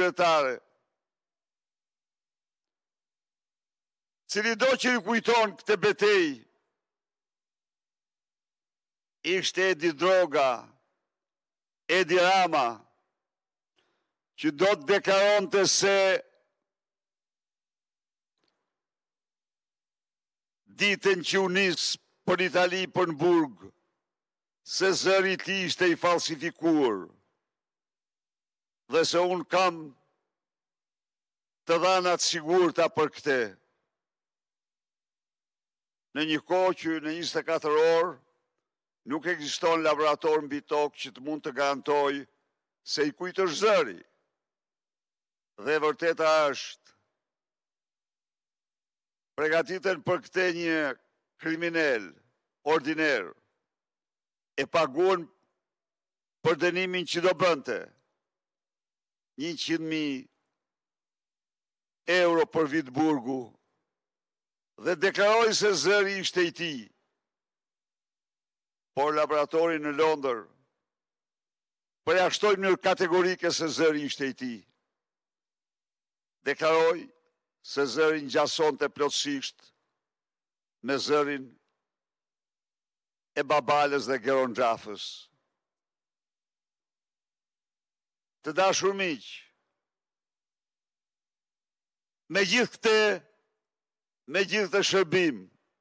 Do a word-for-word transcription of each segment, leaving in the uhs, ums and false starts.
kryetare, cili do që i kujton këtë betej, ishte Edi Droga, Edi Rama, që do të deklaronte se ditën që u nis për Itali për në burg, se zëri ti ishte i falsifikuar, dhe se unë kam të dhanat sigurta për këte. Në një kohë që në njëzet e katër orë, nuk ekziston laborator mbi tokë që të mund të garantoj se i kujt është zëri. Dhe vërteta është, pregatiten për këte një kriminel, ordiner, e paguën për dënimin që do bënte, njëqind mijë euro për vit burgu, dhe deklaroi se zëri ishte i tij. Por laboratori në Londër përjashtoi në mënyrë kategorike se zëri ishte i tij. Deklaroi se zëri ngjasonte plotësisht me zërin e Babalës dhe Geron Xhafës. Të dashur miq, me gjithë këte, me gjithë të shërbim,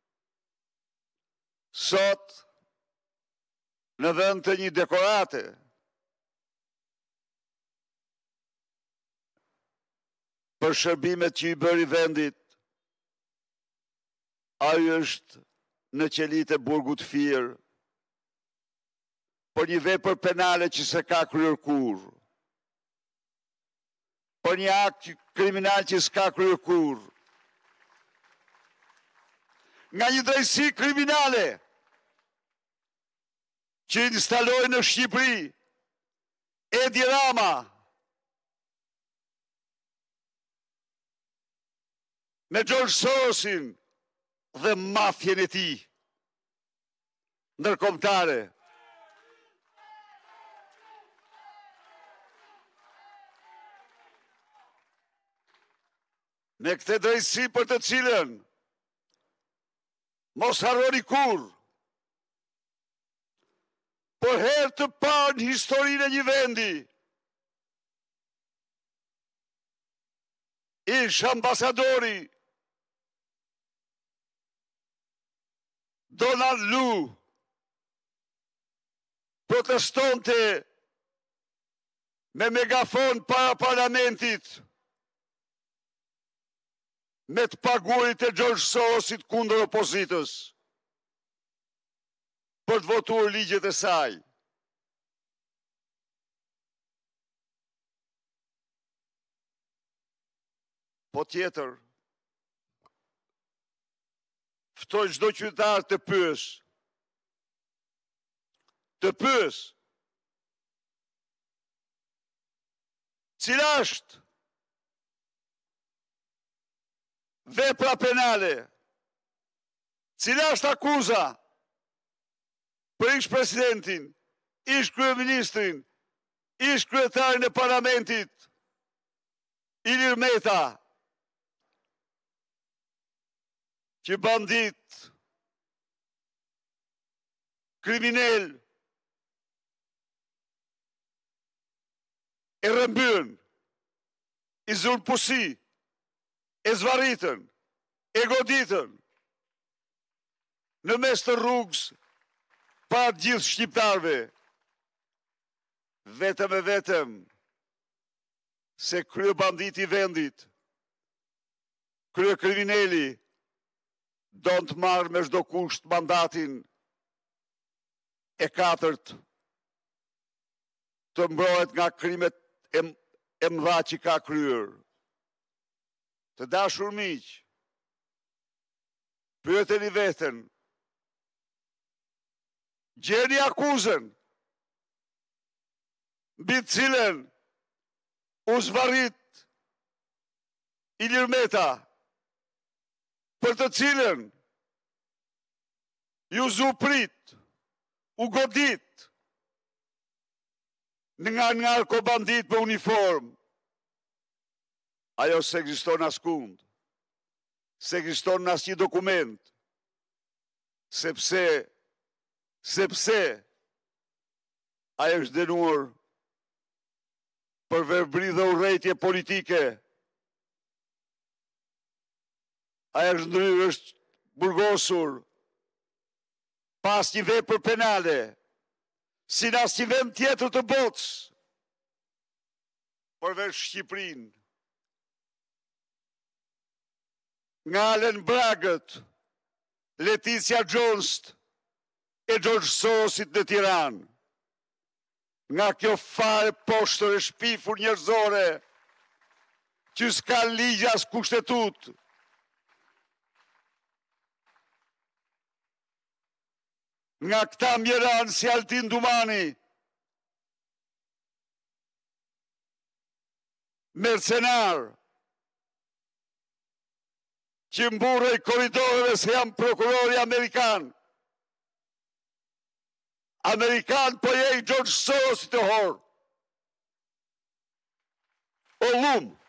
sot, në vend të një dekorate, për shërbimet që i bëri vendit, ai është në qelit e burgut Fier, për një vepër penale që se ka kryer kurrë, për një akt kriminal që s'ka kryer kurrë, nga një drejtësi kriminale që instaloi në Shqipëri Edi Rama, me George Sorosin dhe mafjen e tij ndërkombëtare. Me këtë drejtësi për të cilën mos harroni kurrë, për herë të parë në historinë e një vendi, ish ambasadori Donald Lu protestonte me megafon para parlamentit me të pagurit e George Sorosit kundër opozitës për të votuar ligjet e saj. Po tjetër, ftoj çdo qytetar të pyes, të pyes, cila është vepra penale, cila është akuza për ish presidentin, ish kryeministrin, ish kryetarin e parlamentit, Ilir Meta, që bandit, kriminel, e rëmbyen, i zulpusi, e zvarritën, e goditën, në mes të rrugës, pa gjithë shqiptarve, vetëm e vetëm, se krye banditi vendit, krye krimineli, do të marrë me çdo kusht mandatin e katërt të mbrohet nga krimet e, e mëdha që ka kryer. Të dashur miq, pyeteni veten, gjeni akuzën mbi të cilën u zvarrit Ilir Meta, për të cilën ju zuprit, u godit, nga narkobandit me uniform, Ajo se ekziston askund, se ekziston në asnjë dokument, sepse, sepse, ajo është dënuar për verbri dhe urrejtje politike. Ajo është ndryrë, është burgosur pas një vepër penale, si në asnjë vend tjetër të botës, përveç Shqipërinë. Nga Alen Bragët, Leticia Gjonst e George Sorosit në Tiranë. Nga kjo fare poshtër e shpifur njerëzore, që s'ka ligj as kushtetut. Nga këta mjeran si Altin Dumani, mercenar, që mburrej koridoreve se jam prokurori Amerikan. Amerikan po je i George Soros të horë. O lumë.